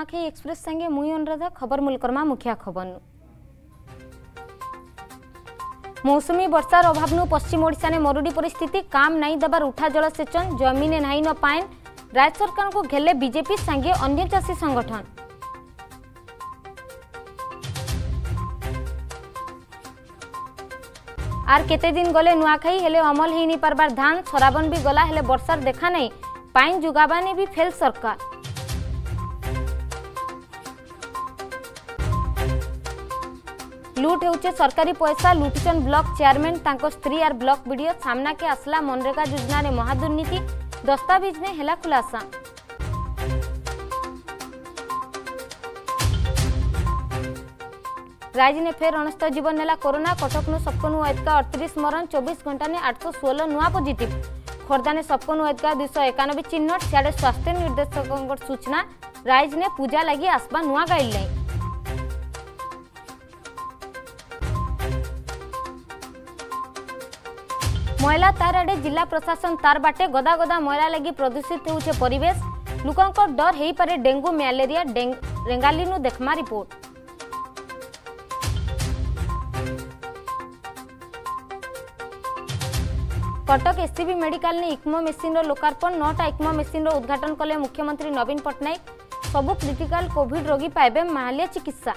Nuakhai express संगे मुई अनुराधा खबर मुलकरमा मुखिया खबर मौसुमी वर्षार अभाव पश्चिम ओडिशा ने मरुड़ी परिस्थिति काम नहीं दबार उठा जलसेचन जमीने नहीं न पाएन राज्य सरकार को घेले बीजेपी संगे अन्य चाषी संगठन आर केते दिन गले नुआखाई हेले अमल ही नहीं पारबार धान सराबन भी गला हेले वर्षार देखा नहीं पाइन जुगाबाने भी फेल सरकार लूट होचे सरकारी पैसा लुटिचन ब्लॉक चेयरमैन तांको स्त्री आर ब्लॉक वीडियो सामना के आसला मनरेगा योजना रे महादुर्नीति दस्तावेज ने हेला खुलासा राज्य ने फेर अनस्त जीवन नेला कोरोना कटकनु सबकनु एतका 38 मरण 24 घंटा ने 816 नुआ पॉजिटिव खोर्धा ने सबकनु एतका 291 चिन्हट सियाडे स्वास्थ्य निर्देशक सूचना राज्य ने पूजा लगी आसबा नुआ गाइडलाइन मैला तार आड़े जिला प्रशासन तार बाटे गदा गदा मैला लगी प्रदूषित होउछे परिवेश लोकंकर डर हेई पारे डेंगू मलेरिया रेंगालीनु देखमा रिपोर्ट कटक एससीबी मेडिकल ने इक्मो मेसीन लोकार्पण 9टा इक्मो मेसीन उद्घाटन कले मुख्यमंत्री नवीन पट्टनायक सबु क्रिटिकल कोविड रोगी पाइबे माहालिया चिकित्सा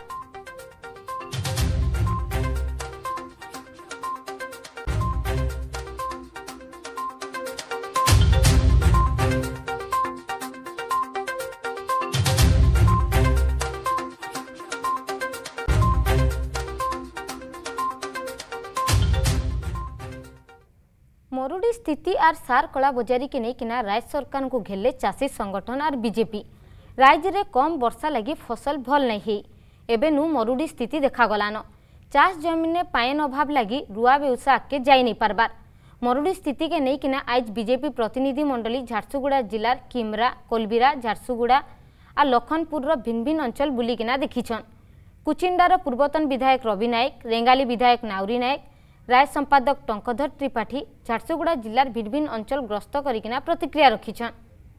मरुड़ी स्थिति आर सार कला बजारी के नहीं किना राज्य सरकार को घेले चाषी संगठन आर बीजेपी राज्य रे कम वर्षा लगी फसल भल नहीं है एबे नु मरुड़ी स्थिति देखा गलान चाष जमीन ने पायन अभाव लगी रुआ बेउसा आगे जाई नहीं पारबार मरुड़ी स्थिति के नहीं किना आज बीजेपी प्रतिनिधि मंडली झारसुगुड़ा जिलार किमरा कोलबिरा झारसुगुड़ा आर लखनपुर भिन्न भिन्न अंचल बुलिकिना देखिछन कुचिंडार पूर्वतन विधायक रवि नायक रेंगाली विधायक नाउरी नायक राय संपादक टंकधर त्रिपाठी झारसुगुड़ा जिलार भिन्न भिन्न अंचल ग्रस्त करिकिना प्रतिक्रिया रखिछन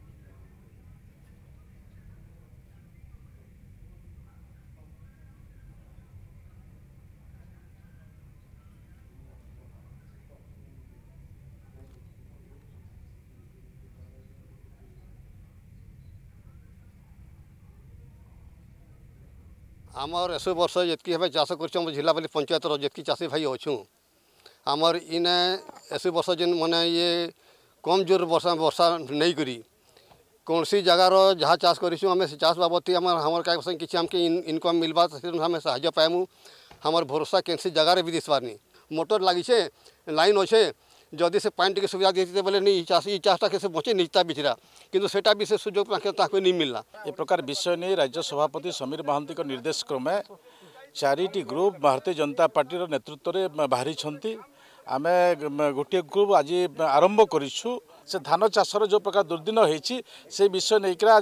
आमर 100 वर्ष जितकी हमें चाष कर जिलापाली पंचायत जितकी चाषी भाई अच्छू आमर इने 80 वर्ष जिन मैंने ये कम जोर वर्षा नहीं करी कौन सी जगार जहाँ चाष करें चाष बाबद हमार किसी आमके इनकम मिलवा हमें साहय पाएमु हमार भरोसा कैसी जगार भी दिसबार नहीं मोटर लगी लाइन अच्छे जदि से पानी टी सुविधा देते बोले नहीं चाषटा कैसे बचे निजता बिचरा किंतु सेटा भी से सुजोग नहीं मिलला ए प्रकार विषय नहीं राज्य सभापति समीर महांती निर्देश क्रमे 4टी ग्रुप भारतीय जनता पार्टी नेतृत्व में बाहरी आमे गोटे ग्रुप आज आरंभ करूँ से धान चाषर जो प्रकार दुर्दिन होती से विषय नहीं आज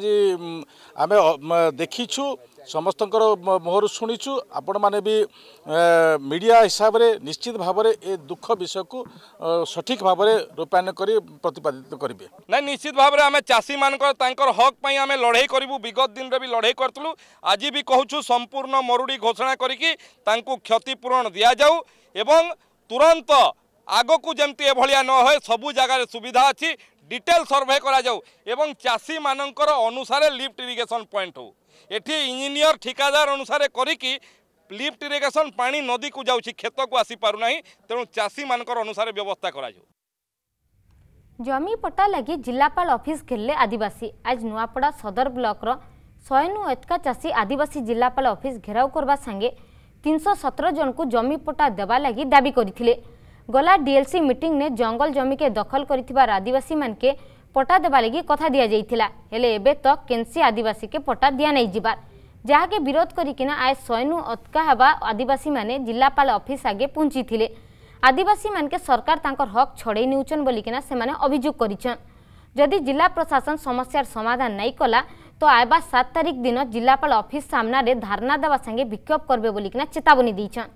आम देखीछु समस्त मुहर शुणीचु आपण मैंने भी मीडिया हिसाब से निश्चित भाव में ए दुख विषय को सठिक भाव में रूपायन कर प्रतिपादित करेंगे ना निश्चित भाव में आम चाषी मान हक पर आम लड़ाई करूँ विगत दिन में भी लड़ाई करूँ आज भी कहूँ संपूर्ण मरुड़ी घोषणा करी क्षतिपूरण दि जाऊ एवं तुरंत आग को जमती एभलिया न हो सबू जगार सुविधा अच्छी डिटेल सर्वे करा जाऊ एवं चाषी मानकर अनुसार लिफ्ट इरिगेशन पॉइंट हो एठी इंजीनियर ठिकादार अनुसार करिकी लिफ्ट इरिगेशन पानी नदी को जाऊँ खेत को आसी पारु नहीं तेणु चाषी मानकर अनुसार व्यवस्था करा जाऊ जमी पट्टा लगी जिलापाल ऑफिस घेरले आदिवासी आज नुआपड़ा सदर ब्लॉक रो 100 एतका चाषी आदिवासी जिलापाल ऑफिस घेराव करबा संगे 317 जन को जमी पट्टा देवा लगी दाबी करथिले गला डीएलसी मीटिंग ने जंगल जमी के दखल करिथिबार आदिवासी मान के पट्टा देवा लगी कथा दिया जाइथिला हेले एबे तक केनसी आदिवासी के पट्टा दिया नहीं जिबार जहाँ के विरोध करिकिना आज 100 अतका हवा आदिवासी माने जिलापाल ऑफिस आगे पहुंची थिले आदिवासी मान के सरकार तांकर हक छड़े निउचन बोलिकिना से माने अभियोग करिछन जदि जिला प्रशासन समस्यार समाधान नहीं कला तो आयबा 7 तारिख दिन जिलापाल ऑफिस सामना रे धारणा देवा संगे विक्षोभ करबे बोलिकिना चेतावनी दैछन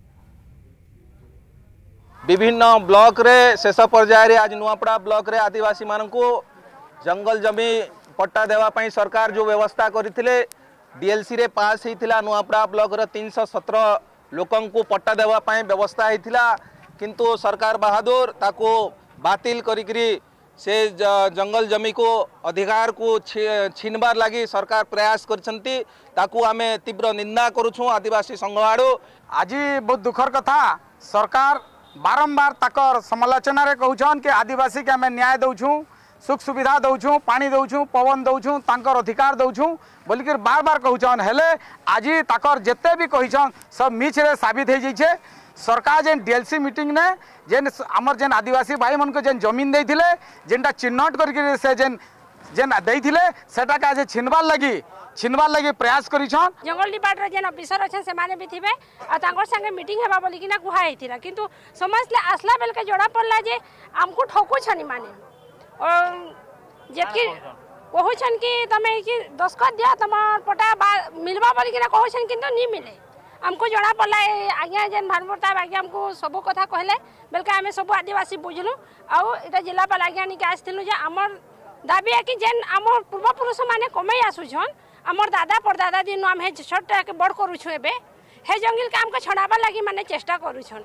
विभिन्न ब्लॉक रे शेष पर्याय रे आज नुआपड़ा ब्लॉक रे आदिवासी मानकु जंगल जमी पट्टा देवा पई सरकार जो व्यवस्था करथिले डीएलसी रे पास होता नुआपड़ा ब्लॉक रे 317 लोकन को पट्टा देवाई व्यवस्था होता किंतु सरकार बहादुर ताको बातिल करी से जंगल जमी को अधिकार को छीनबार लगी सरकार प्रयास करछंती आमे तीव्र निंदा करुछुं आदिवासी संघ आड़ू। आज बहुत दुखर कथा सरकार बारंबार ताकर समालोचना रे कहउछन कि आदिवासी के आमे न्याय दउछुं सुख सुविधा दउछुं पानी दउछुं पवन दउछुं तांकर अधिकार दउछुं बोलिकर बार बार कहउछन हेले आज ताकर जेते भी कहछन सब मिछ रे साबित हो जाइछे। सरकार जेन डीएलसी मीटिंग ने जेन आमर जेन आदिवासी भाई मन को जेन जमीन देइथिले जेनटा चिन्हट करके से जेन जेन देइथिले सेटा का आज छिनबार लगी प्रयास करिछन। जंगल डिपार्टमेंट जेन ऑफिसर अछन से माने भी थिबे आ तांकर संगे मीटिंग हेबा बोली कि ना कुहा हेतिला किंतु समझले आसला बेल के जोड़ा पड़ला जे हमको ठोको छनी माने और जेतकी कहू छन कि तमे कि दस्खत दिया तमार पटा मिलबा बोली कि ना कहू छन किंतु नी मिले हमको जोड़ा पड़ला आज्ञा जेन भानपुरता आज्ञा हमको सब कथा कहले बेल के हमें सब आदिवासी बुझलु आउ एटा जिलापाल आज्ञा नि के आस्थिलु जे हमर दाबी है कि जेन हमर पूर्वपुरुष माने कमई आसुछन हमर दादा परदादा दिन हम हे छोटा के बड़ करूछु एबे हे जंगल काम के छड़ाबा लागि माने चेष्टा करूछन।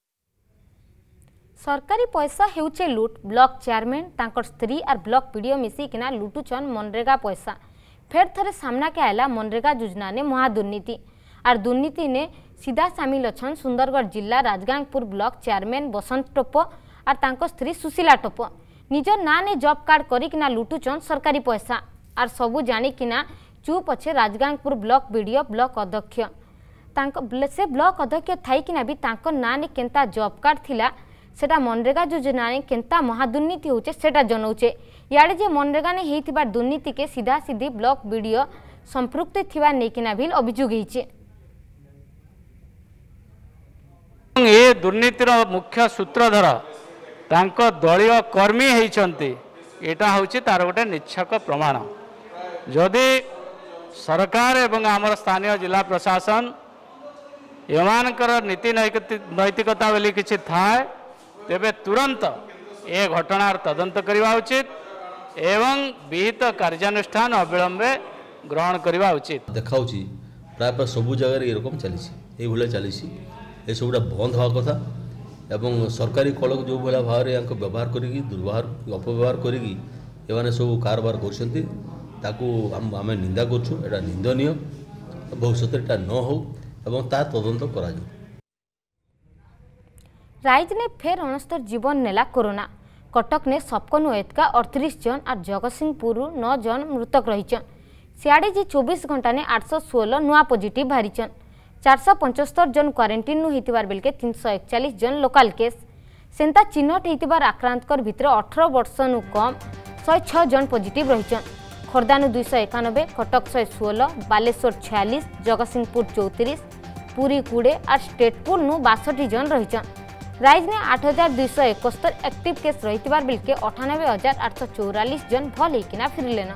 सरकारी पैसा हेउचे लूट ब्लॉक चेयरमैन तांकर स्त्री और ब्लॉक पीडीओ मिसी किना लुटुछन मनरेगा पैसा। फेर थरे सामना के आयला मनरेगा योजना ने महादुर्नीति और दुर्नीति ने सीधा सामिल अछन सुंदरगढ़ जिला राजगांगपुर ब्लॉक चेयरमैन बसंत टोप और तांको स्त्री सुशीला टोप निजर ना ने जॉब कार्ड करिकिना लुटुछन सरकारी पैसा और सबू जानिकिना चुप अच्छे राजगांगपुर ब्लॉक बीडीओ ब्लॉक अध्यक्ष से ब्लॉक अध्यक्ष थाइकिना भी तांको ना ने केंता जॉब कार्ड थिला सेटा मनरेगा योजना ने केंता महादुर्नीति होचे सेटा जनौचे। याडे जे मनरेगा ने हेतिबा दुर्नीति के सीधा सीधी ब्लॉक बीडीओ संपृक्त थिबा नेकिना भी अभियोग हेचे। ये दुर्नीतिर मुख्य सूत्रधर तांको दलीय कर्मी होइछंती एटा होची तार गोटे निच्छक प्रमाण। जदि सरकार एवं आमर स्थानीय जिला प्रशासन एमानकर नीति नैतिकता बोली किछि थाए तेबे तुरंत ए घटनार तदंत करवा उचित एवं विहित कार्यानुष्ठान अविलंबे ग्रहण करवा उचित। देखाउछि प्राय सबु जगह ये रकम चली ये भले चली ये सबुटा बंद हवा कथा एवं सरकारी कलक जो भाया भाव में व्यवहार करी दुर्व्यवहार अपव्यवहार करी सब कारबार आम निंदा करूँ एटा निंदनीय भविष्य एटा न हो एवं ता तदंत करा जाऊ। राइज ने फेर 69 जीवन नेला कोरोना। कटक ने सबकनु एतका 38 जन और जगतसिंहपुर 9 जन मृतक रहीचन। सियाड़े जी 24 घंटा ने 816 नुआ पॉजिटिव बाहरीचन। 475 जन क्वारंटाइन होइतिबार बेलके 341 जन लोकल केस। सेंता चिन्हट होइतिबार आक्रांतकर भितर 18 वर्ष नु कम 106 जन पॉजिटिव रहीचन। खोर्धानु 291, कटक 116, बालेश्वर 46, जगतसिंहपुर 34, पुरी 20 और स्टेटपुर नु 62 जन रहीचन। राइज ने 8271 एक्टिव केस रहीतिबार बेलके 98844 जन भल हेकिना फिरलेन।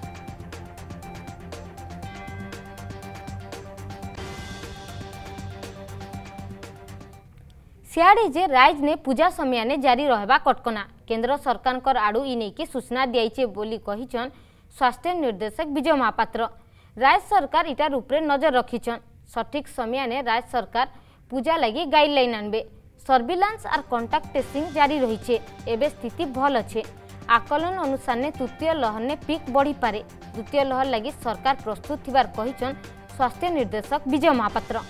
सियाड़े जे राइज ने पूजा समय ने जारी रहबा कटकना। केंद्र सरकार आड़ू इने की सूचना दियाइछे बोली कहिछन स्वास्थ्य निर्देशक विजय महापात्र। राज्य सरकार इटार उपरे नजर रखिछन। सठिक समय ने राज्य सरकार पूजा लगी गाइडलाइन आनबे। सर्विलांस और कांटेक्ट टेस्टिंग जारी रही। एबे स्थिति भल अच्छे। आकलन अनुसार ने तृतीय लहर ने पीक बढ़ी पारे। द्वितीय लहर लगी सरकार प्रस्तुत थिबार कहिछन स्वास्थ्य निर्देशक विजय महापात्र।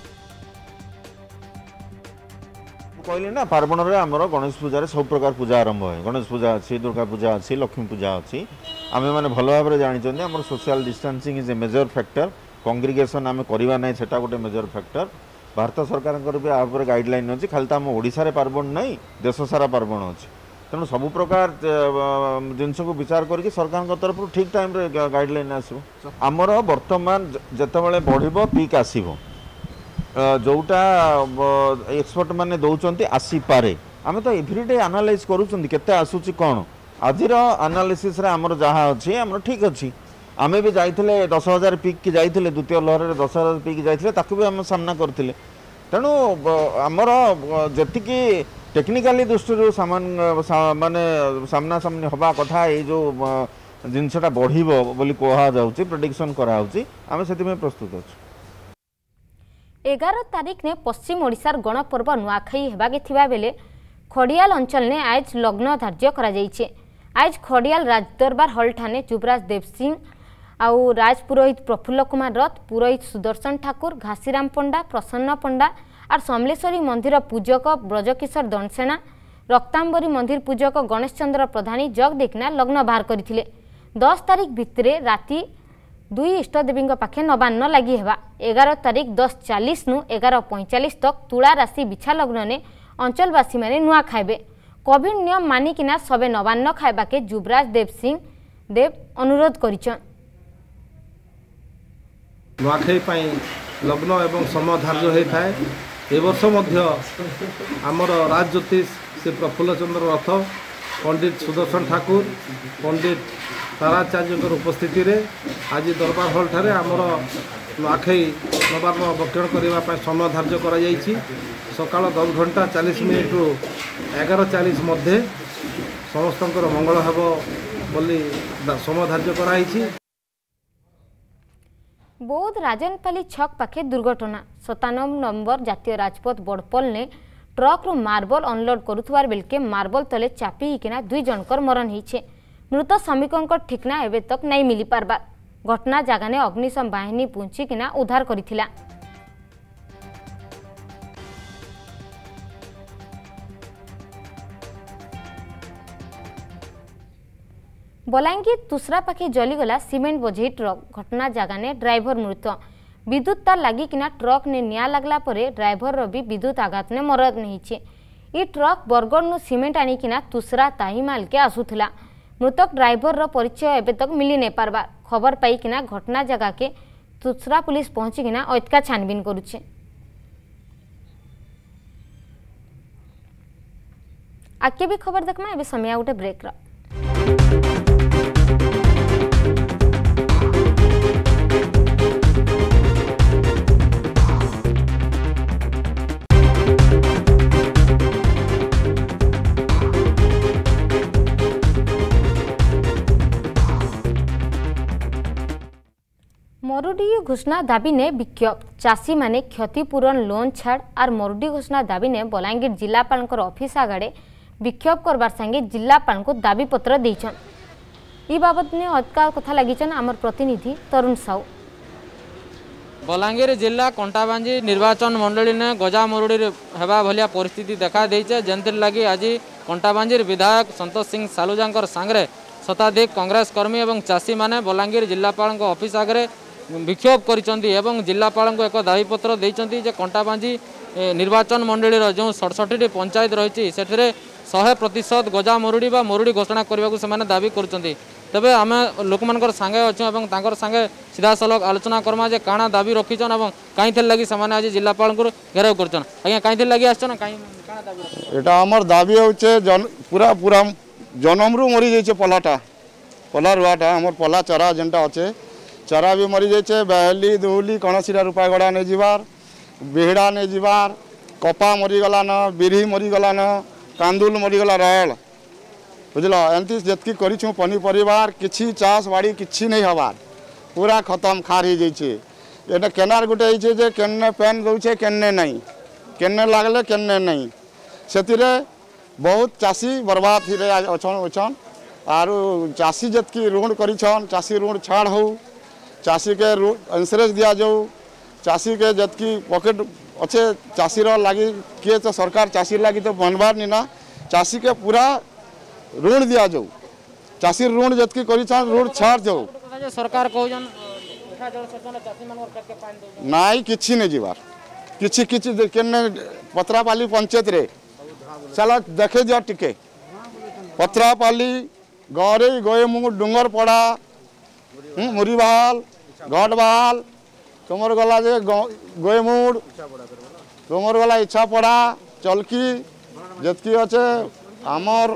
कहली ना पार्वण में आमर गणेश पूजा सब प्रकार पूजा आरंभ है। गणेश पूजा अच्छी दुर्गा पूजा अच्छी लक्ष्मी पूजा अच्छी आम मैंने भल भाव में जानते आम social distancing is a major factor. Congregation आम करवा ना सेटा गोटे मेजर फैक्टर। भारत सरकार भी आप गाइडलाइन अच्छी खाली तो आम ओडिशा पार्वण नहीं देश सारा पार्वण अच्छी तेणु सब प्रकार जिनस को विचार करके सरकार तरफ ठीक टाइम गाइडलाइन आसो। आमर बर्तमान जिते बढ़ पीक आसो जोटा एक्सपर्ट माने दौरान आसीपे आम तो एव्रीडे एनालाइज करते आसूची कौन आज एनालिसिस आमर जहाँ अच्छी आम ठीक अच्छी। आम भी जाइए 10,000 पीक की जाइए द्वितीय लहर 10,000 पीक जाइए ताकू भी आम सामना करते तेणु आमर जी टेक्निकाली दृष्टि सामान माने सामना सामनी हवा कथा ये जो जिनसटा बढ़िबो बोली कहा जाउची प्रेडिक्शन करा होची आमे सेति में प्रस्तुत अछि 11 तारीख ने पश्चिम ओडिशार गणपर्व नुआखाई हेबाके थिबा बेले खड़ियाल अंचल ने आज लग्न धार्य करा जाइछे। आज खड़ियाल राजदरबार हॉल ठाने युवराज देव सिंह आउ राज पुरोहित प्रफुल्ल कुमार रथ पुरोहित सुदर्शन ठाकुर घासीराम पंडा प्रसन्न पंडा और समलेश्वरी मंदिर पूजक ब्रजकिशोर दणसेना रक्तांबरी मंदिर पूजक गणेश चंद्र प्रधानी जग देखना लग्न बाहर करथिले। 10 तारीख भितरे राति 2 इष्टदेवी पाखे नवान्न लगी हेबा। 11 तारीख 10:40 नु 11:45 तक तुला राशि बिछा लग्न ने अंचलवासी माने नुआ खाइबे। कोविड नियम मानिकिना सबे नवान्न खाइबा के युवराज देव सिंह देव अनुरोध करिछन। नुआखाई पई लग्न एवं समय धार्य होई थाए। ए वर्ष मध्य आमर राज ज्योतिष श्री प्रफुल्ल चंद्र रथ पंडित सुदर्शन ठाकुर पंडित ताराचार्य उपस्थिति रे आज दरबार हॉल ठारे आमर नुआखाई नवान्न भक्षण करने समय धार्य करा जाइछि। सकाळ 10 घंटा 40 मिनिट रु 11:40 मध्य समस्त मंगल हेब बोली समय धार्य कराइछि। बौद्ध राजनपाली छक पाखे दुर्घटना 97 नंबर जातीय राजपथ बड़पल ने ट्रक रु मार्बल अनलोड करुथुवार बेलके मार्बल तले चापी हिकिना 2 जनकर मरण होइछे। मृत श्रमिकों ठिकना एबे तक नहीं मिली पारबार। घटना जगह ने अग्निशम बाहिनी पहुंचिकिना उद्धार करिथिला। बलांगीर तुसरा पाखे जलीगला सिमेंट बोझेई ट्रक घटना जगह ने ड्राइवर मृत। विद्युत तार लागिकिना ट्रक ने निया लगला परे ड्राइवर रो भी विद्युत आघात ने मरण होइछे। ई ट्रक बरगढ़ नु सिमेंट आनिकिना तुसरा ताहिमाल के आसुथिला। मृतक ड्राइवर रो परिचय एबे तक मिली नहीं पारबा। खबर पाइकिना घटना जगह के तुसरा पुलिस पहुंचिकिना ऐतका छानबीन करुछे। आके भी खबर देखमा एबे समय उठे ब्रेक रा। मरुडी घोषणा दाबी ने विक्षोभ चाषी माने क्षतिपूरण लोन छाड़ और मरुडी घोषणा दाबी ने बलांगीर जिलापाल ऑफिस आगे विक्षोभ करबार संगे जिलापाल को दाबी पत्र देछन। ई बाबत ने अतका कथा लागिछन आमर प्रतिनिधि तरुण साहू। बलांगीर जिला कंटाबांजी निर्वाचन मंडली ने गजा मरुडी हेबा भलिया परिस्थिति देखा देइछे। जेंतिर लगी आज कंटाबांजीर विधायक संतोष सिंह सालुजांकर सांगरे शताधिक कांग्रेस कर्मी एवं चाषी माने बलांगीर जिलापाल ऑफिस आगे विक्षोभ करिसंती एवं जिलापाल को एक दाबीपत्र देइसंती जे कंटाबांजी निर्वाचन मंडली जो 67टी पंचायत रही से 100% गजा मरुडी बा मरुडी घोषणा करने को सेमाने दाबी करुचंती। तबे आम लोक मानकर सांगे अच्छु एवं तांकर सांगे सीधा सलख आलोचना करमा जे काना दाबी रखिछन एवं काई थे लगी सेमाने आज जिलापाल को घेराव करछन। आज्ञा काई थे लगी आछन काई काना दाबी एटा हमर दाबी होचे पूरा पूरा जनमरु मरी जाइछे पला रुआटा हमर पला चरा जेंटा अच्छे चरा भी मरी जाइए। बहली दुहली कणसीटा रूपा गड़ा नहीं जीवार बेहड़ा नहीं जीवार कपा मरीगला न बिरी मरीगला न कांदुल मरीगला रल बुझल एमती जितकी करूँ पनीपरिवार किसी चाष बाड़ी किसी नहीं हबार पूरा खत्म खार हो जाइए। केनार गोटे होइछे केन्ने पेन दौचे केन्ने नहीं केन्ने लागले केन्ने नहीं से बहुत चाषी बर्बाद अच्छन आर चाषी जितकी ऋण करिछन चाषी ऋण छाड़ हो चाषी के इंश्योरेंस दिया जाऊ चाषी के जतकी पॉकेट अच्छे चाषी लगी किए तो सरकार चाषी लगी तो बनबार नहीं ना चाषी के पूरा ऋण दिया जाऊ चाषी ऋण जतकी करिछन ऋण छाड़ जाऊ सरकार नाई किछि नहीं जीवार किछि किछि केने पत्रापाली पंचायत रे चला देखे जा टिके पत्रापाली गौरे गोएमुंग डुंगर पड़ा मुरीबाल घटबाल तुमर गला जे गोएमुड़ तुमर गला इच्छा पड़ा चलकी जतकी अच्छे आमर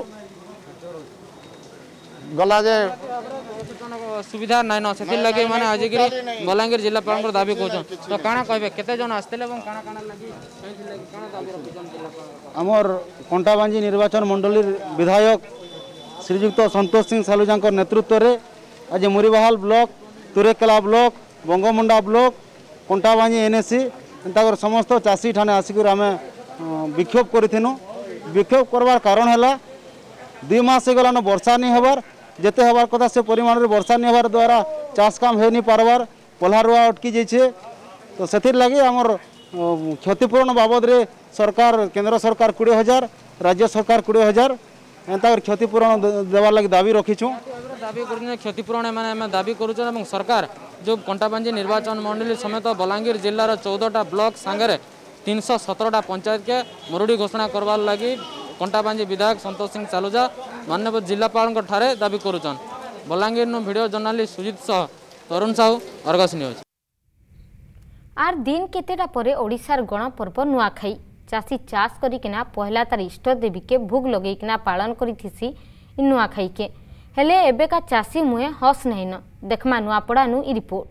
गला जे सुविधा नाइन न से लगे माने आज बलांगीर जिलापाल दाबी कहछन तो काना कहबे केते जन आस्तेले एवं काना काना लगी काना दाबी रखछन जिलापाल आमर कंटाबांजी निर्वाचन मंडली विधायक श्रीजुक्त संतोष सिंह सालुजांकर नेतृत्व रे आज Muribahal block Turekela block Bangomunda block Kantabanji NAC एंता समस्त चाषी ठाने आसिक आम विक्षोभ करूँ। विक्षोभ करवार कारण है 2 मास हो गलान वर्षा नहीं हबार जेते हबार कथा से परिमाण में वर्षा नहीं हबार द्वारा चाष काम हो नहीं पारबार पल्हा रुआ अटकी जाइए। तो से लगी आमर क्षतिपूरण बाबद रे सरकार केंद्र सरकार 20,000 राज्य सरकार 20,000 एंता क्षतिपूरण देवार लगी दाबी रखीचु। दाबी कर क्षतिपूरण मैंने दाबी करूँ। सरकार जो कंटाबांजी निर्वाचन मंडली समेत बलांगीर जिलार 14टा ब्लॉक सांगे 317टा पंचायत के मरुड़ी घोषणा करवार लगी कंटाबांजी विधायक संतोष सिंह सालुजा माननीय जिलापाल ठारे दाबी करुचन। बलांगीर वीडियो जर्नालिस्ट सुजित सह तरुण साहू अर्गस न्यूज। आर दिन केतेटा परे ओडिशार गणपर्व नुआखाई चाषी चाष करिकिना पहला तार इष्ट देवी के भोग लगेकिना पालन करिथिसी इ नुआखाई के हेले एबेका चाषी मुहे हस नहीं न देखमा नुआपड़ा नु इ रिपोर्ट।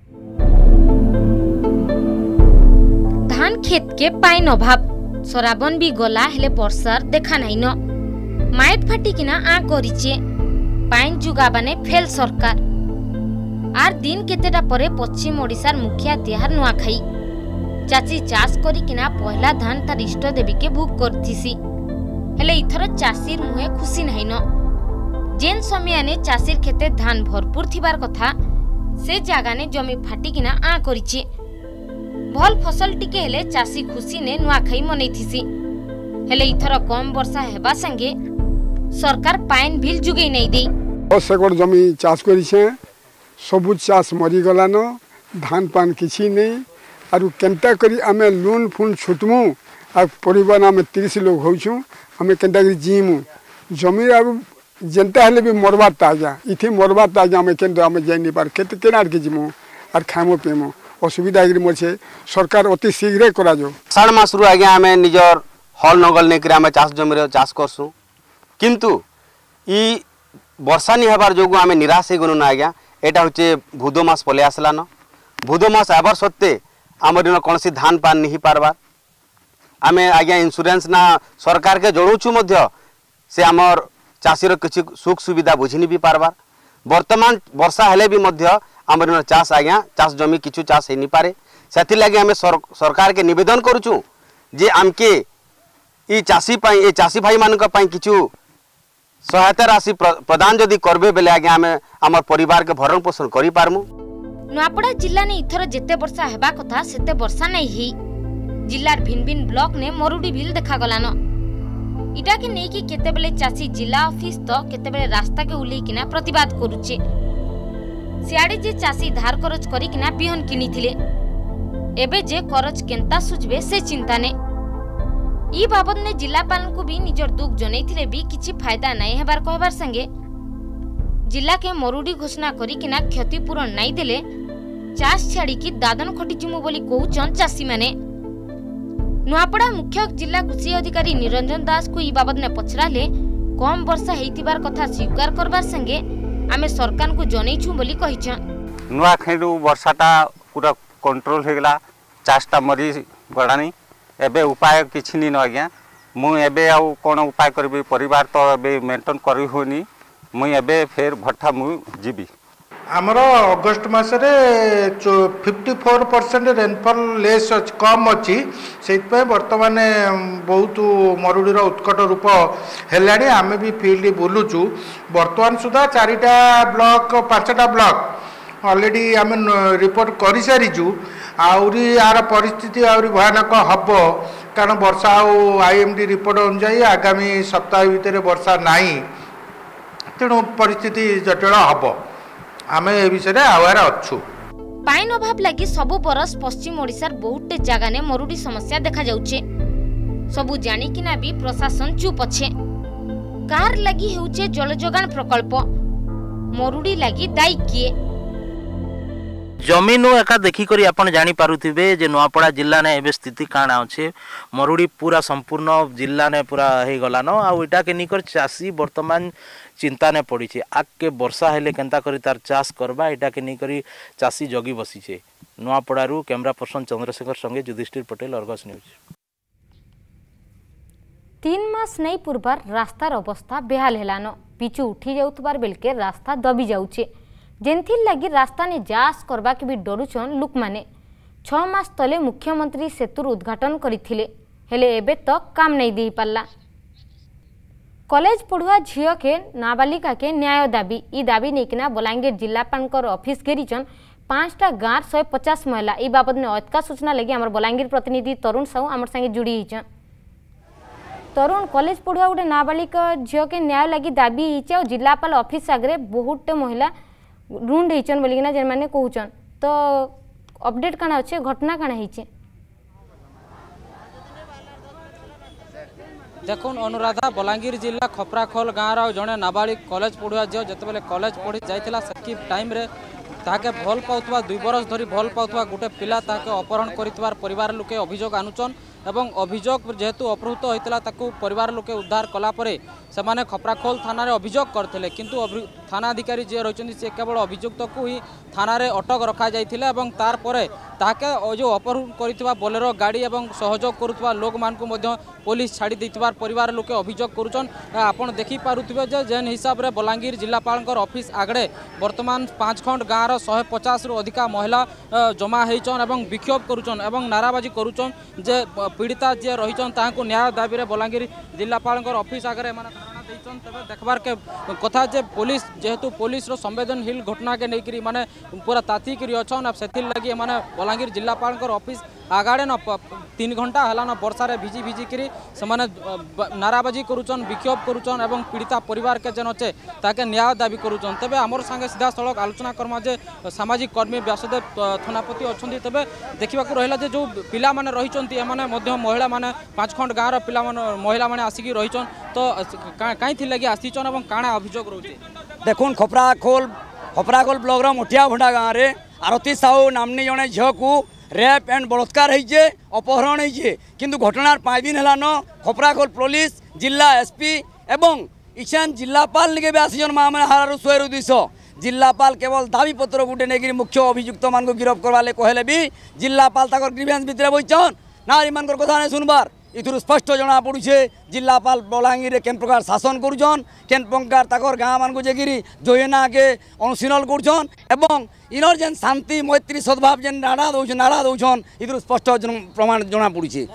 धान खेत के पाइन अभाव सराबन भी गला हेले वर्षार देखा नहीं न माइट फाटिकिना आ करिचे पाइन जुगाबाने फेल सरकार। आर दिन केतेटा परे पश्चिम ओडिशार मुखिया तिहार नुआखाई चाची चाष करिकिना पहला धान तार इष्ट देवी के भोग करथिसी हेले इथर चाषीर मुहे खुशी नहीं न जेन समय ने चाषीर खेते धान भरपूर थिबार कथा से जागा ने जमी फाटिकिना आ करिचे भल फसल टिके हेले चाषी खुशी ने नुआखाई मनैथिसी हेले इथर कम वर्षा हेबा संगे सरकार पाइन बिल जुगै नै देई 10 एकड़ जमी चाष करिसे सबु चाष मरी गलान धान पान किसी नहीं आरु केनता करी आमे लोन फुन छुटमु आ परिवार आमे 30 लोग होछु आमे केनता करी जीमु जमी आरु जेनता हेले भी मरबार ताजा इथे मरबार ताजा आमे केनता आमे जाई नि पार केते केनार के जीमु आर खामो पेमो असुविधा गिरी मोछे सरकार अति शीघ्र करा जो साढ़ मास रु आगे आमे निजर हल नगल नै करी आमे चाष जमी रे चाष करसु किंतु ई वर्षा नि हबार जोगु आमे निराश हे गनु ना आज्ञा एटा होचे भूदो मास पले आसलान भूदो मास आबार सत्ते आमर कौन सी धान पान नहीं पारबार आमे आज्ञा इंश्योरेंस ना सरकार के जोड़ुछु मध्य से आमर चाषीर किसी सुख सुविधा बुझी भी पारबार वर्तमान वर्षा हेले भी मध्य आमर चाष आज्ञा चाष जमी किछु चाष हे नहीं पारे सेति लागि आमे सरकार के निवेदन करूछु जे आमके ई चाषी पाई ए चाषी भाई मानक पाई किछु सहायता राशि प्रदान जदि करबे बेले आगे आमे हमर परिवार के भरण पोषण करि पारमु। नुआपड़ा जिल्ला ने इथर जेते वर्षा हेबा कथा सेते वर्षा नै ही जिल्लार भिन भिन ब्लॉक ने मरुडी बिल देखा गलान इटा के नै कि केते बेले चासी जिला ऑफिस तो केते बेले रास्ता के उलै किना प्रतिवाद करूचे सियाडी जे चासी धार खरच करी किना बिहन किनिथिले एबे जे खरच केनता सुझबे से चिंता ने ई बाबत ने जिलापाल को भी निजर दुख जनैथिले भी किछि फायदा नै हेबार कहबार संगे जिला के मरुडी घोषणा करी किना क्षतिपूरण नै देले चाष छाड़ी की दादन खटी जुमु बोली कहउचन चासी माने। नुआपड़ा मुख्य जिला कृषि अधिकारी निरंजन दास को ई बाबत ने पछराले कम वर्षा हेतिबार कथा स्वीकार करबार संगे आमे सरकार को जनैछु बोली कहिछन। नुआ खेरु वर्षाटा पूरा कंट्रोल हे गेला चाषटा मरी गडानी एबे उपाय किछि नि न आज्ञा मु एबे आउ कोन उपाय करबी परिवार तो एबे मेंटेन करी होनी मु एबे फेर भट्टा मु जीबी। आमर अगस्ट मासरे 54% रेनफॉल लेस कम अच्छी से बर्तमान बहुत मरुड़ीर उत्कट रूप है आम भी फील्ड बुलुचु बर्तमान सुधा 4टा ब्लॉक 5टा ब्लॉक ऑलरेडी आम रिपोर्ट कर सारीचु आउरी यार परिस्थिति आउरी भयानक हम कारण वर्षा आईएमडी रिपोर्ट अनुसार आगामी सप्ताह भितर वर्षा नहीं तेणु परिस्थिति जटिल हम आम ए विषय आवार अच्छु। पाइन अभाव लगी सबु बरस पश्चिम ओडिशार बहुते जगह ने मरुडी समस्या देखा जाउछे सबु जानी किना भी प्रशासन चुप अच्छे कार लगी हेउछे जल जोगान प्रकल्प मरुडी लगी दायी किए जमीन एका देखिक आपन जानी पारुथिबे जे नुआपड़ा जिला ने एबे स्थिति काना अच्छे मरुड़ी पूरा संपूर्ण जिला ने पूरा हे गलान आ इटा के निकर चाषी वर्तमान चिंता ने पड़ी छे आके वर्षा हेले केंता करी तार चाष करबा इटा के निकरी चाषी जगी बसी छे। नुआपड़ारू कैमरा पर्सन चंद्रशेखर संगे युधिष्ठिर पटेल अर्गस न्यूज। 3 मास नहीं पूर्वार रास्तार अवस्था बेहाल हेलान पिचु उठी जाउतबार बेलके रास्ता दबी जाउछे जेनथिर लगी रास्ता ने जास करबा के भी डरुछन लोक माने 6 मास तले मुख्यमंत्री सेतुर उद्घाटन करथिले हेले एबे तक काम नहीं दी पाला। कॉलेज पढ़ुआ झील के नाबालिका के न्याय दाबी ई दाबी नेकिना बलांगीर जिलापाल ऑफिस घेरीचन 5टा गाँव 150 महिला ई बाबद में अतका सूचना लगी आमर बलांगीर प्रतिनिधि तरुण साहू आमर संगे जुड़ी होइछन। तरुण कॉलेज पढ़ुआ गोटे नाबालिका झील के न्याय लगी दाबी होइछे और जिलापाल ऑफिस आगे बहुत महिला रुंड होइछन बोलिकिना जेन माने कहउछन तो अपडेट काना अच्छे घटना काना होइछे। देखुन अनुराधा बलांगीर जिला खपराखोल गाँव जड़े नाबालिग कॉलेज पढ़ुआ झील जिते कॉलेज पढ़ी जाइला से टाइम रे ताके भल पाउथवा 2 बरस धरी भल पाउथवा गोटे पिला ताके अपहरण करितवार परिवार लोके अभियोग आनुचन एवं अभियोग जेहेतु अपहृत होइतला ताकू परिवार लोके उद्धार कला परे सेमाने खपराखोल थाना रे अभियोग करथिले किंतु थाना अधिकारी जे रहिचंदी से केवल अभियुक्त को ही थाना रे अटक रखा जाइथिला एवं तार परे ताके जो अपहरण करितवा बोलेरो गाड़ी एवं सहयोग करुतवा लोक मान को मध्य पुलिस छाड़ी दैतवार परिवार लोके अभियोग करूचन। आपण देखि पारुथिबे जे जेन हिसाब रे बलांगीर जिलापालकर ऑफिस आगड़े वर्तमान 5 खंड गाँव 150 रु अधिका महिला जमा होइचन एवं विक्षोभ करूचन एवं नाराबाजी करूचन जे पीड़िता जे रहिचन ताहाको न्याय दाबी रे बलांगीर जिलापालकर ऑफिस आगरे माने धारणा दैचन। तबे देखबार के कथा जे पुलिस जेहेतु पुलिस रो संवेदनशील घटना के नेकरी माने पूरा ताती करी अछन अब सेथिल लगी माने बलांगीर जिलापालकर ऑफिस आगाड़े न 3 घंटा हला न वर्षा रे भिजी भिजी करी से माने नाराबाजी करूचन विक्षोभ करूचन एवं पीड़िता परिवार के जेन अच्छे ताके न्याय दाबी करूचन। तबे हमर संगे सीधा सड़क आलोचना करमा जे सामाजिक कर्मी व्यासदेव थानापति अच्छी तबे देखा रहा जे जो पिला माने रहिचंती एमाने मध्य महिला माने 5 खंड गाँव पिला महिला माने आसिकी रहिचन तो कहीं लगी आसीचन एवं काଣା अभियोग रोचे। देखुन खपराखोल ब्लॉक मोटिया भंडा गाँव रे आरती साहू नामनी जड़े झील को रेप एंड बलात्कार होइछे अपहरण होइछे किंतु घटनार 5 दिन हेलान खपराखोल पुलिस जिला एसपी एवं इछान जिलापाल निके भी आसीजन मामले हारारु 100 200 जिलापाल केवल दाबी पत्र गुटे नेगिरी मुख्य अभियुक्त मान को गिरफ्त करवाले कहले भी जिलापाल ताकर ग्रीवेंस भितर बइछन नारी मानकर कथा नै सुनबार इथुर स्पष्ट जना पड़ुछे जिलापाल बलांगीर केन प्रकार शासन करुछन केन प्रकार ताकर गाँव मान को जेगिरी जोयना के अनुशीलन करुछन एवं इनर जेन शांति मैत्री सद्भाव जेन नाड़ा दौछन इथुर स्पष्ट प्रमाण जना पड़ुछे।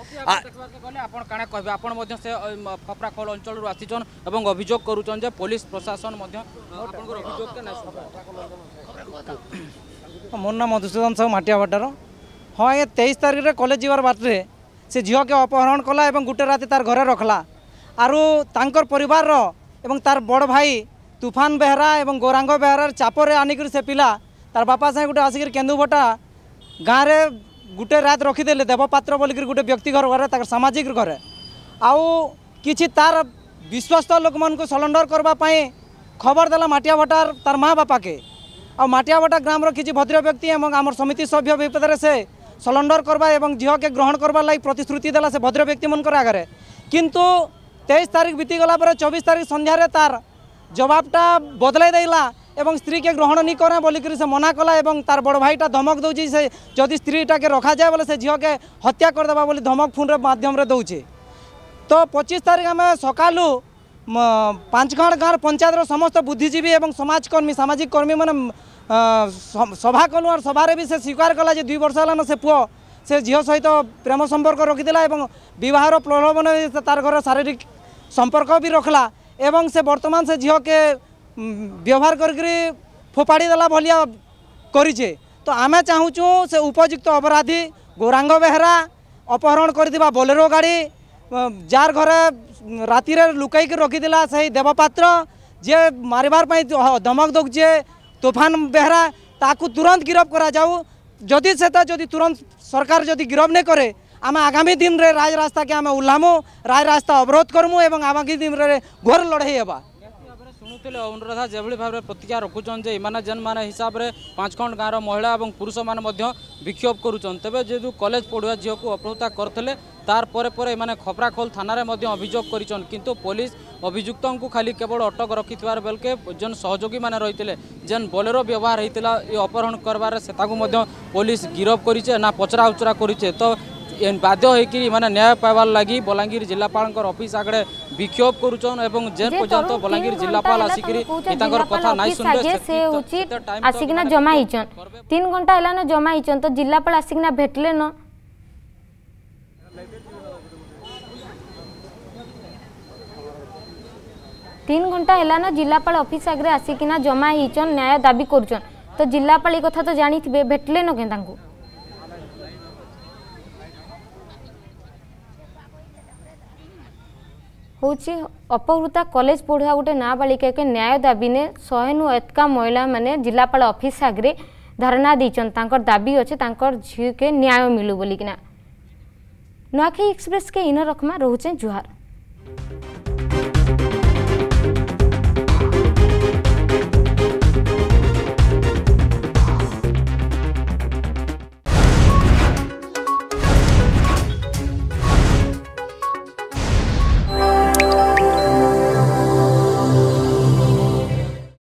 आपण काना कहबे आपण मध्य से खपराखोल अंचल रु आसीचन एवं अभियोग करूचन जे पुलिस प्रशासन मध्य आपण को अभियोग के नै मोर नाम मधुसूदन साहू माटिया बाटार हाँ ये 23 तारीख रे कॉलेज जीवार बाटे से झील के अपहरण कला एवं गोटे राति तार घरे रखला आरु तांकर परिवार रो एवं तार बड़ भाई तूफान बेहरा एवं गौरांग बेहरार चापर आनिक से पिला तार बापा साहे गोटे आसिक केन्दुभटा गाँव में गोटे रात रखीदे देवपात्र बोलिक गोटे व्यक्ति घर घर सामाजिक घर आउ कि तार विश्वस्त लोक मान को सलेंडर करने खबर देला माटिया भटार तार माँ बापा के आ माटिया भटा ग्राम किसी भद्र व्यक्ति एवं आम समिति सभ्य विपद से सलेंडर करवा एवं झील के ग्रहण करवा लगी प्रतिश्रुति देला से भद्र व्यक्ति मन आगे किंतु 23 तारीख बीतीगला 24 तारीख संध्यारे तार जवाबटा बदलाई देला एवं स्त्री के ग्रहण नहीं करे बोलिक से मना कला एवं तार बड़ भाईटा धमक दौची से जदि स्त्रीटा के रखा जाए बोले से झील के हत्या करदेवा बोली धमक फोन माध्यम दौचे। तो 25 तारीख आम सकालू 5 खंड गाँव पंचायत समस्त बुद्धिजीवी एवं समाजकर्मी सामाजिक कर्मी मैंने सभा कलु और सभारे भी से स्वीकार कला 2 वर्ष है से पुओ से झील सहित प्रेम संपर्क रखीला एवं बहर प्रलोभन तार घर शारीरिक संपर्क भी रखला एवं से वर्तमान से झील के व्यवहार करके फोपाड़ी देला भलिया करिछे। तो आमे चाहूँ से उपयुक्त अपराधी गौरांग बेहरा अपहरण कर बोलेरो गाड़ी जार घरे राति लुकाई रखीला से देवपात्र जे मारिबार धमक दौचे तूफान बेहरा ताकू तुरंत गिरफ्त करा जाऊ जदि से जदि तुरंत सरकार जदि गिरफ्त नहीं करे आम आगामी दिन रे राज रास्ता के आम उल्लामु राज रास्ता अवरोध करमु एवं आगामी दिन रे घोर लड़ाई हेबा। शुणुले अनुराधा जो भाव में प्रतिक्रिया रखुचन जे इमाने जेन माने हिसाब रे 5 खंड गाँव महिला और पुरुष माने मध्य विक्षोभ करुचन तेबे जेहेतु कॉलेज पढ़ुआ झील को अपहृता करथिले तार परे परे माने खपराखोल थाना रे मध्य अभियोग करिचन किंतु पुलिस अभियुक्तों को खाली केवल अटक रखिथिबार बेलके जेन सहयोगी माने रहिथिले जेन बोलेरो व्यवहार होइतिला ए अपहरण करबार सेताकू मध्य पुलिस गिरफ्त करिचे ना पचरा उचरा करिचे। तो बाध्य होकर मैंने न्याय पाइबार लगी बलांगीर जिलापाल ऑफिस आगे विक्षोभ करुचन एवं जेन पर्यंत बलांगीर जिलापाल आसिक कथा नहीं सुनले आसिकना जमा हिचन 3 घंटा हला न जमा हिचन तो जिलापाल आसिकना भेटले न 3 घंटा हला न जिलापाल ऑफिस आगे आसिकना जमा हिचन न्याय दाबी करुचन तो जिलापाल कथा तो जानी थे भेटले न के होची अपहृता कॉलेज पढ़ुआ गोटे नाबालिका के न्याय दाबी ने 100 नु एतका महिला माने जिलापाल ऑफिस आगे धरना दीचन तांकर दाबी अच्छे तांकर झी के न्याय मिलू बोलिकिना। नुआखाई एक्सप्रेस के इन रखमा रोचे जुहार।